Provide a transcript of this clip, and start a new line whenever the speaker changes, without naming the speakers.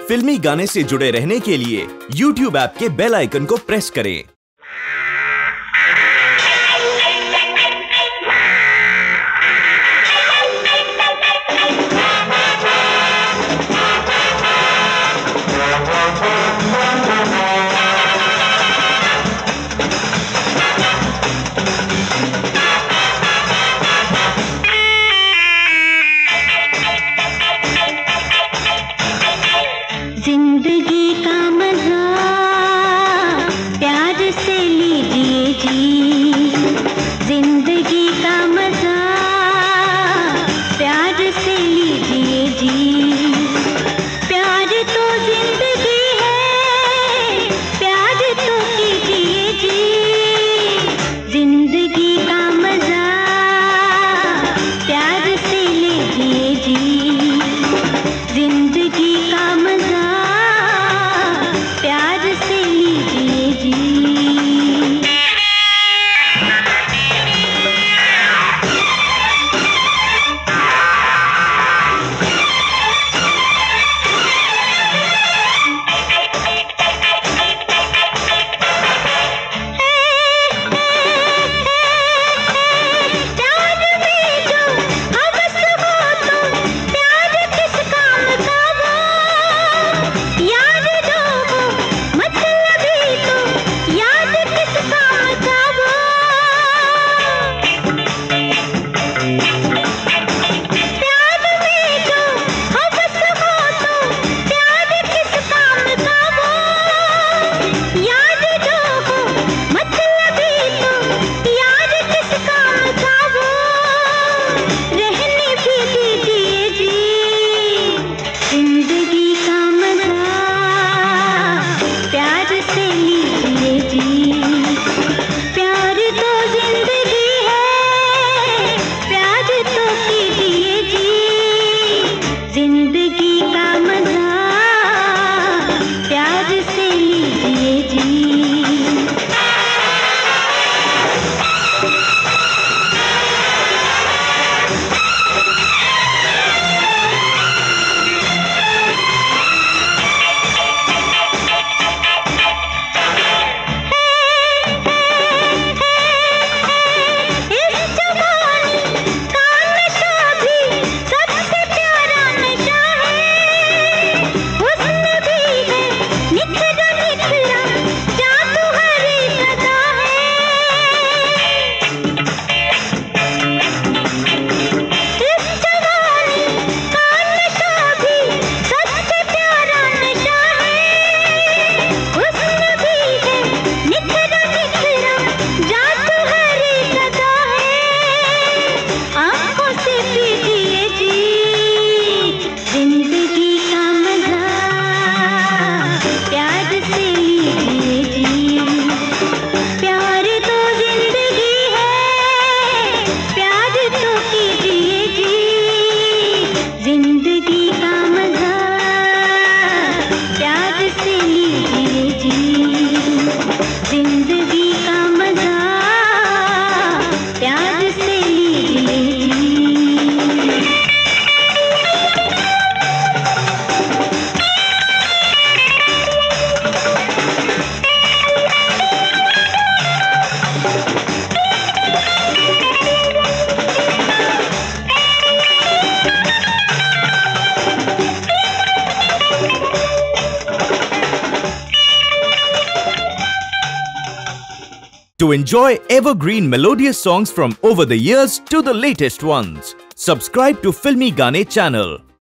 फिल्मी गाने से जुड़े रहने के लिए YouTube ऐप के बेल आइकन को प्रेस करें।
जिंदगी का मजा प्यार से लीजिए जी, जिंदगी का मजा प्यार से लीजिए जी। प्यार तो जिंदगी है, प्यार तो कीजिए जी, जिंदगी का मजा प्यार से लीजिए जी, जिंदगी का मजा
To enjoy evergreen melodious songs from over the years to the latest ones, subscribe to Filmy Gaane channel.